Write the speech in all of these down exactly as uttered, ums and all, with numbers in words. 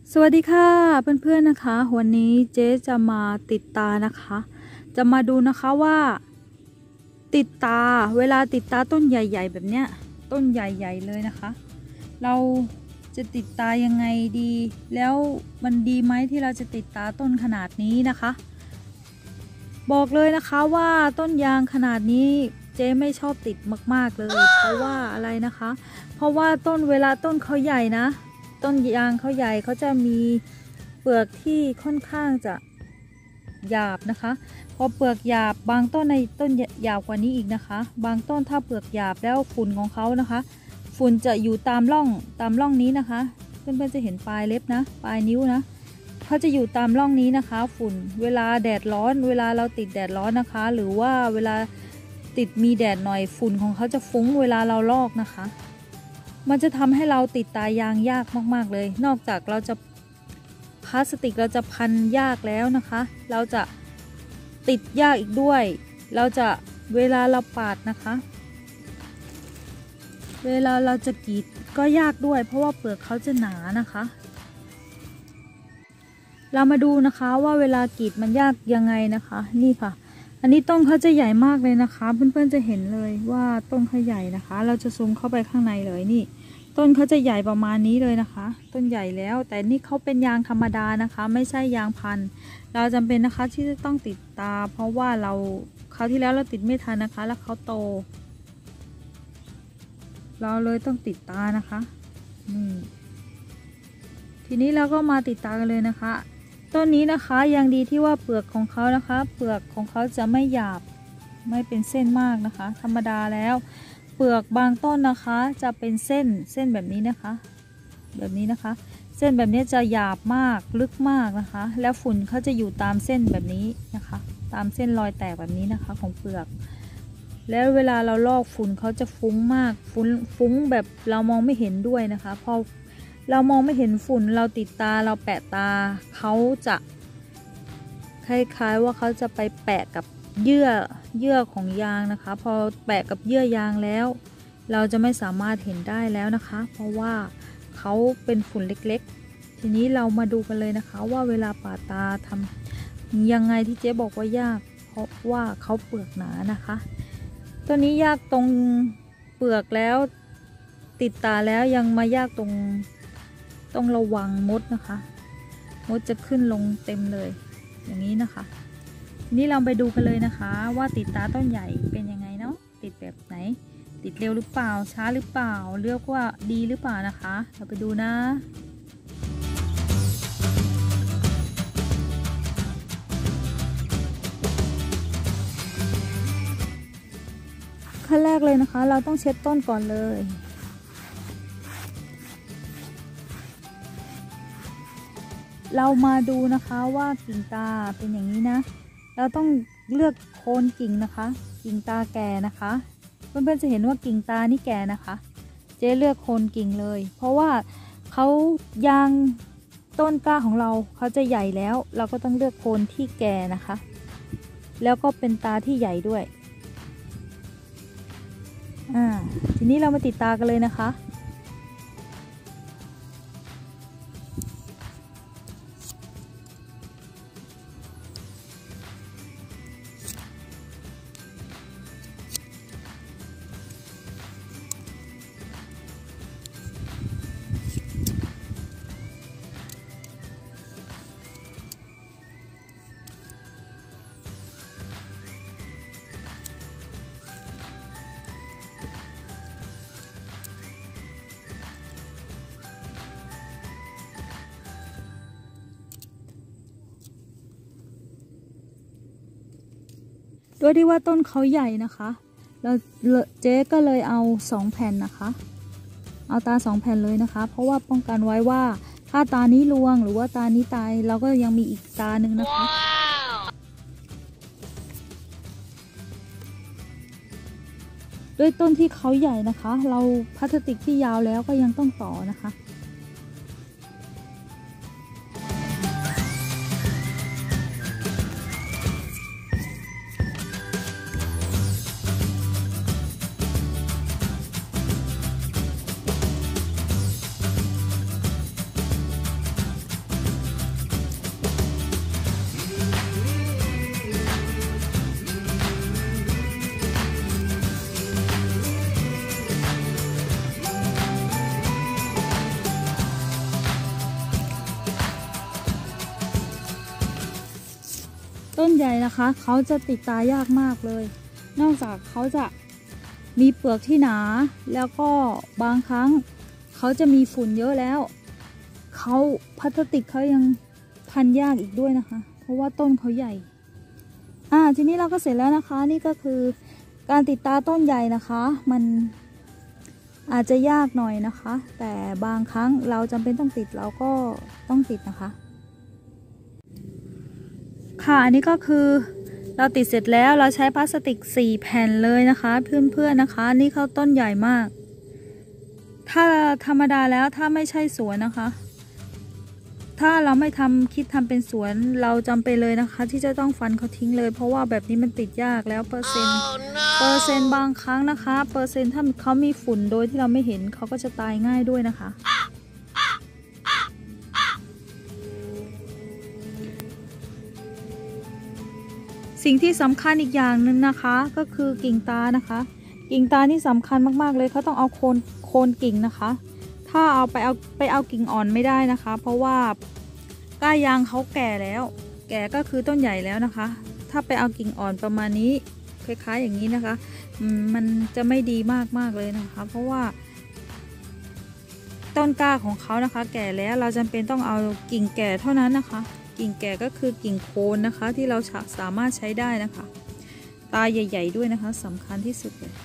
สวัสดีค่ะเพื่อนๆนะคะวันนี้เจ๊จะมาติดตานะคะจะมาดูนะคะว่าติดตาเวลาติดตาต้นใหญ่ๆแบบเนี้ยต้นใหญ่ๆเลยนะคะเราจะติดตายังไงดีแล้วมันดีไหมที่เราจะติดตาต้นขนาดนี้นะคะบอกเลยนะคะว่าต้นยางขนาดนี้เจ๊ไม่ชอบติดมากๆเลยเพราะว่าอะไรนะคะเพราะว่าต้นเวลาต้นเขาใหญ่นะต้นยางเขาใหญ่เขาจะมีเปลือกที่ค่อนข้างจะหยาบนะคะพอเปลือกหยาบบางต้นในต้นหยาบกว่านี้อีกนะคะบางต้นถ้าเปลือกหยาบแล้วฝุ่นของเขานะคะฝุ่นจะอยู่ตามร่องตามร่องนี้นะคะเพื่อนๆจะเห็นปลายเล็บนะปลายนิ้วนะเขาจะอยู่ตามร่องนี้นะคะฝุ่นเวลาแดดร้อนเวลาเราติดแดดร้อนนะคะหรือว่าเวลาติดมีแดดหน่อยฝุ่นของเขาจะฟุ้งเวลาเราลอกนะคะมันจะทำให้เราติดตายางยากมากๆเลยนอกจากเราจะพลาสติกเราจะพันยากแล้วนะคะเราจะติดยากอีกด้วยเราจะเวลาเราปาดนะคะเวลาเราจะกรีดก็ยากด้วยเพราะว่าเปลือกเขาจะหนานะคะเรามาดูนะคะว่าเวลากรีดมันยากยังไงนะคะนี่ค่ะอันนี้ต้นเขาจะใหญ่มากเลยนะคะเพื่อนๆจะเห็นเลยว่าต้นเขาใหญ่นะคะเราจะซูมเข้าไปข้างในเลยนี่ต้นเขาจะใหญ่ประมาณนี้เลยนะคะต้นใหญ่แล้วแต่นี่เขาเป็นยางธรรมดานะคะไม่ใช่ยางพันธุ์เราจำเป็นนะคะที่จะต้องติดตาเพราะว่าเราคราวที่แล้วเราติดไม่ทันนะคะแล้วเขาโตเราเลยต้องติดตานะคะนี่ทีนี้เราก็มาติดตากันเลยนะคะต้นนี้นะคะยังดีที่ว่าเปลือกของเขานะคะเปลือกของเขาจะไม่หยาบไม่เป็นเส้นมากนะคะธรรมดาแล้วเปลือกบางต้นนะคะจะเป็นเส้นเส้นแบบนี้นะคะแบบนี้นะคะเส้นแบบนี้จะหยาบมากลึกมากนะคะแล้วฝุ่นเขาจะอยู่ตามเส้นแบบนี้นะคะตามเส้นรอยแตกแบบนี้นะคะของเปลือกแล้วเวลาเราลอกฝุ่นเขาจะฟุ้งมากฟุ้งฟุ้งแบบเรามองไม่เห็นด้วยนะคะพอเรามองไม่เห็นฝุ่นเราติดตาเราแปะตาเขาจะคล้ายๆว่าเขาจะไปแปะกับเยื่อเยื่อของยางนะคะพอแปะกับเยื่อยางแล้วเราจะไม่สามารถเห็นได้แล้วนะคะเพราะว่าเขาเป็นฝุ่นเล็กๆทีนี้เรามาดูกันเลยนะคะว่าเวลาปาดตาทำยังไงที่เจ๊บอกว่ายากเพราะว่าเขาเปลือกหนานะคะตัวนี้ยากตรงเปลือกแล้วติดตาแล้วยังมายากตรงต้องระวังมดนะคะมดจะขึ้นลงเต็มเลยอย่างนี้นะคะทีนี้เราไปดูกันเลยนะคะว่าติดตาต้นใหญ่เป็นยังไงเนาะติดแบบไหนติดเร็วหรือเปล่าช้าหรือเปล่าเรียกว่าดีหรือเปล่านะคะเราไปดูนะขั้นแรกเลยนะคะเราต้องเช็ดต้นก่อนเลยเรามาดูนะคะว่ากิ่งตาเป็นอย่างนี้นะเราต้องเลือกโคนกิ่งนะคะกิ่งตาแก่นะคะเพื่อนๆจะเห็นว่ากิ่งตานี่แก่นะคะเจ๊เลือกโคนกิ่งเลยเพราะว่าเขายางต้นกล้าของเราเขาจะใหญ่แล้วเราก็ต้องเลือกโคนที่แก่นะคะแล้วก็เป็นตาที่ใหญ่ด้วยอ่าทีนี้เรามาติดตากันเลยนะคะด้วยที่ว่าต้นเขาใหญ่นะคะเราเจ๊ก็เลยเอาสองแผ่นนะคะเอาตาสองแผ่นเลยนะคะเพราะว่าป้องกันไว้ว่าถ้าตานี้รวงหรือว่าตานี้ตายเราก็ยังมีอีกตาหนึ่งนะคะ wow. ด้วยต้นที่เขาใหญ่นะคะเราพลาสติกที่ยาวแล้วก็ยังต้องต่อนะคะต้นใหญ่นะคะเขาจะติดตายากมากเลย นอกจากเขาจะมีเปลือกที่หนาแล้วก็บางครั้งเขาจะมีฝุ่นเยอะแล้วเขาพลาสติกเขายังพันยากอีกด้วยนะคะเพราะว่าต้นเขาใหญ่อ่าทีนี้เราก็เสร็จแล้วนะคะนี่ก็คือการติดตาต้นใหญ่นะคะมันอาจจะยากหน่อยนะคะแต่บางครั้งเราจำเป็นต้องติดเราก็ต้องติดนะคะค่ะอันนี้ก็คือเราติดเสร็จแล้วเราใช้พลาสติกสี่แผ่นเลยนะคะเพื่อนๆนะคะนี่เขาต้นใหญ่มากถ้าธรรมดาแล้วถ้าไม่ใช่สวนนะคะถ้าเราไม่ทำคิดทำเป็นสวนเราจำเป็นเลยนะคะที่จะต้องฟันเขาทิ้งเลยเพราะว่าแบบนี้มันติดยากแล้วเปอร์เซ็นต์ oh, no. เปอร์เซ็นต์บางครั้งนะคะเปอร์เซ็นต์ถ้าเขามีฝุ่นโดยที่เราไม่เห็นเขาก็จะตายง่ายด้วยนะคะสิ่งที่สำคัญอีกอย่างหนึ่งนะคะก็คือกิ่งตานะคะกิ่งตานี่สำคัญมากๆเลยเขาต้องเอาโคนโคนกิ่งนะคะถ้าเอาไปเอาไปเอากิ่งอ่อนไม่ได้นะคะเพราะว่าก้านยางเขาแก่แล้วแก่ก็คือต้นใหญ่แล้วนะคะถ้าไปเอากิ่งอ่อนประมาณนี้คล้ายๆอย่างนี้นะคะมันจะไม่ดีมากๆเลยนะคะเพราะว่าต้นกล้าของเขานะคะแก่แล้วเราจำเป็นต้องเอากิ่งแก่เท่านั้นนะคะกิ่งแก่ก็คือกิ่งโคนนะคะที่เราสามารถใช้ได้นะคะตาใหญ่ๆด้วยนะคะสำคัญที่สุดเลย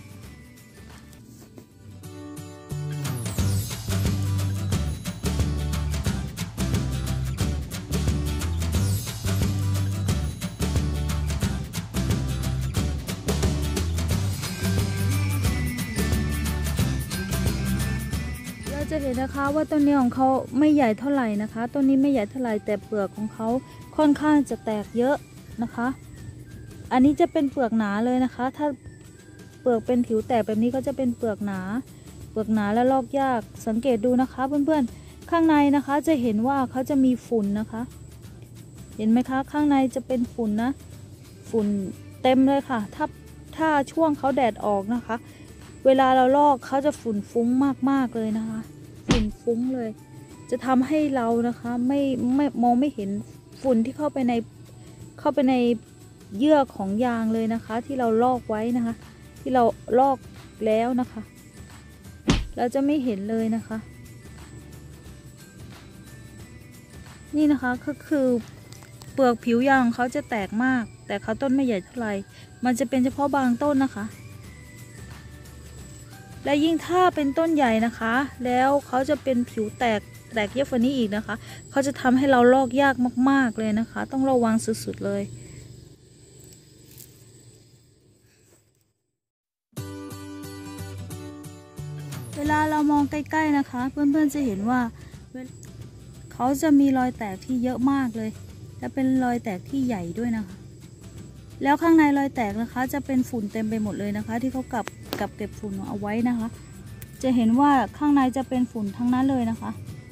จะเห็นนะคะว่าต้นนี้ของเขาไม่ใหญ่เท่าไหร่นะคะต้นนี้ไม่ใหญ่เท่าไหร่แต่เปลือกของเขาค่อนข้างจะแตกเยอะนะคะอันนี้จะเป็นเปลือกหนาเลยนะคะถ้าเปลือกเป็นผิวแตกแบบนี้ก็จะเป็นเปลือกหนาเปลือกหนาและลอกยากสังเกตดูนะคะเพื่อนๆข้างในนะคะจะเห็นว่าเขาจะมีฝุ่นนะคะเห็นไหมคะข้างในจะเป็นฝุ่นนะฝุ่นเต็มเลยค่ะถ้าถ้าช่วงเขาแดดออกนะคะเวลาเราลอกเขาจะฝุ่นฟุ้งมากๆเลยนะคะฝุ่นฟุ้งเลยจะทำให้เรานะคะไม่ไม่มองไม่เห็นฝุ่นที่เข้าไปในเข้าไปในเยื่อของยางเลยนะคะที่เราลอกไว้นะคะที่เราลอกแล้วนะคะเราจะไม่เห็นเลยนะคะนี่นะคะก็คือเปลือกผิวยางของเขาจะแตกมากแต่เขาต้นไม่ใหญ่เท่าไหร่มันจะเป็นเฉพาะบางต้นนะคะและยิ่งถ้าเป็นต้นใหญ่นะคะแล้วเขาจะเป็นผิวแตกแตกเยอะกว่านี้อีกนะคะเขาจะทำให้เราลอกยากมากๆเลยนะคะต้องระวังสุดๆเลยเวลาเรามองใกล้ๆนะคะเพื่อนๆจะเห็นว่าเขาจะมีรอยแตกที่เยอะมากเลยและเป็นรอยแตกที่ใหญ่ด้วยนะคะแล้วข้างในรอยแตกนะคะจะเป็นฝุ่นเต็มไปหมดเลยนะคะที่เขากับกับเก็บฝุ่นเอาไว้นะคะจะเห็นว่าข้างในจะเป็นฝุ่นทั้งนั้นเลยนะคะ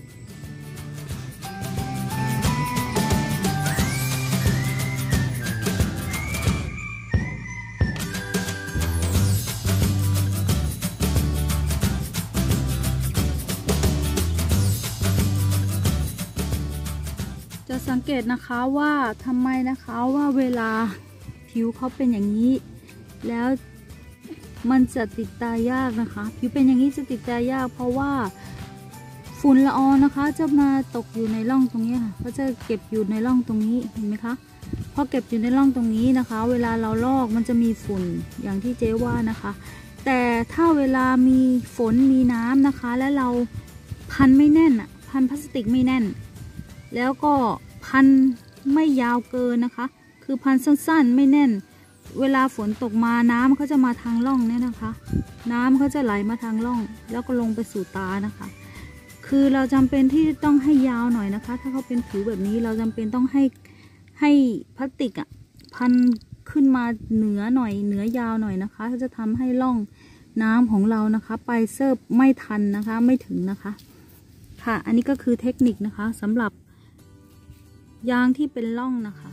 จะสังเกตนะคะว่าทำไมนะคะว่าเวลาผิวเขาเป็นอย่างนี้แล้วมันจะติดตายากนะคะผิวเป็นอย่างนี้จะติดตายากเพราะว่าฝุ่นละอองนะคะจะมาตกอยู่ในร่องตรงนี้ค่ะก็จะเก็บอยู่ในร่องตรงนี้เห็นไหมคะพอเก็บอยู่ในร่องตรงนี้นะคะเวลาเราลอกมันจะมีฝุ่นอย่างที่เจ๊ว่านะคะแต่ถ้าเวลามีฝนมีน้ำนะคะและเราพันไม่แน่นอ่ะพันพลาสติกไม่แน่นแล้วก็พันไม่ยาวเกินนะคะคือพันสั้นๆไม่แน่นเวลาฝนตกมาน้ำเขาจะมาทางร่องเนี่ยนะคะน้ำเขาจะไหลมาทางร่องแล้วก็ลงไปสู่ตานะคะคือเราจำเป็นที่ต้องให้ยาวหน่อยนะคะถ้าเขาเป็นผิวแบบนี้เราจำเป็นต้องให้ให้พลาสติกอ่ะพันขึ้นมาเหนือหน่อยเหนือยาวหน่อยนะคะจะทำให้ร่องน้ำของเรานะคะไปเซิร์ฟไม่ทันนะคะไม่ถึงนะคะค่ะอันนี้ก็คือเทคนิคนะคะสำหรับยางที่เป็นร่องนะคะ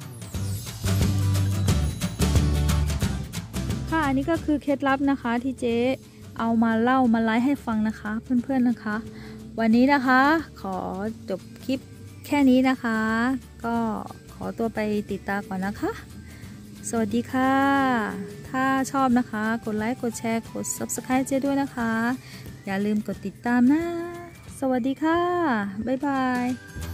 ค่ะอันนี้ก็คือเคล็ดลับนะคะที่เจ๊เอามาเล่ามาไลฟ์ให้ฟังนะคะเพื่อนๆนะคะวันนี้นะคะขอจบคลิปแค่นี้นะคะก็ขอตัวไปติดตาก่อนนะคะสวัสดีค่ะถ้าชอบนะคะกดไลค์กดแชร์กด ซับสไครบ์ เจ๊ด้วยนะคะอย่าลืมกดติดตามนะสวัสดีค่ะบ๊ายบาย